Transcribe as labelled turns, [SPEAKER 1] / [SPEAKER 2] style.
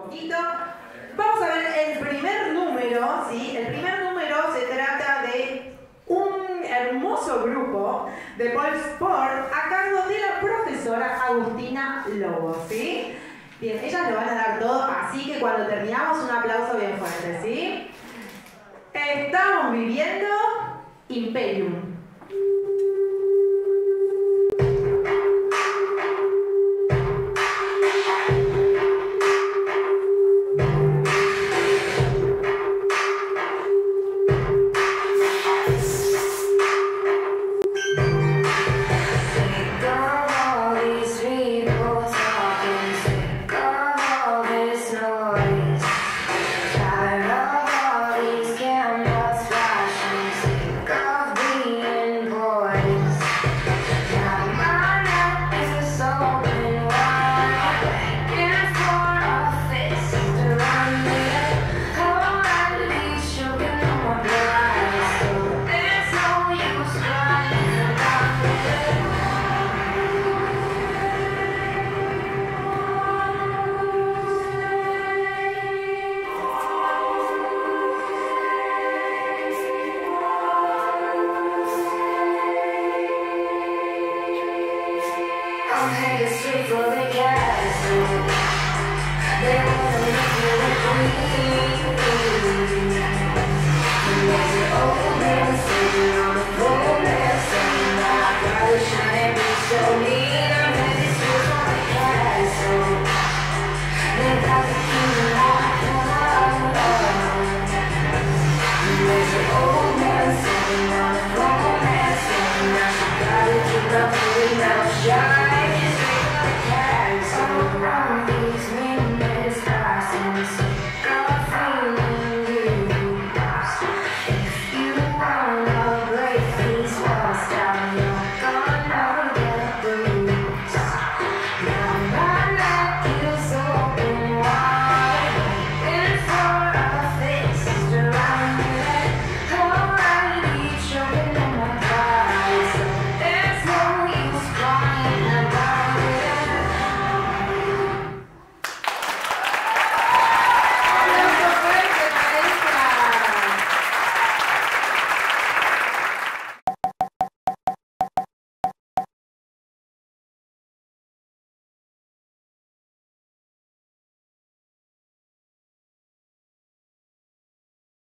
[SPEAKER 1] poquito. Vamos a ver el primer número, ¿sí? El primer número se trata de un hermoso grupo de ball sport a cargo de la profesora Agustina Lobo, ¿sí? Bien, ellas lo van a dar todo, así que cuando terminamos un aplauso bien fuerte, ¿sí? Estamos viviendo Imperium. I'm headed straight for the castle.